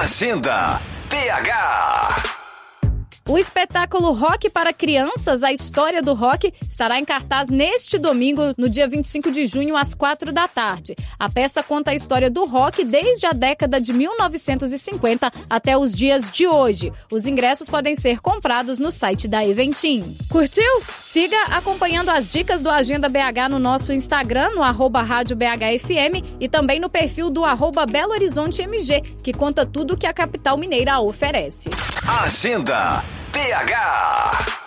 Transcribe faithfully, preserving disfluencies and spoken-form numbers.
Agenda B H. O espetáculo Rock para Crianças, a história do rock, estará em cartaz neste domingo, no dia vinte e cinco de junho, às quatro da tarde. A peça conta a história do rock desde a década de mil novecentos e cinquenta até os dias de hoje. Os ingressos podem ser comprados no site da Eventim. Curtiu? Siga acompanhando as dicas do Agenda B H no nosso Instagram, no arroba Rádio B H F M, e também no perfil do arroba Belo Horizonte M G, que conta tudo o que a capital mineira oferece. Agenda B H.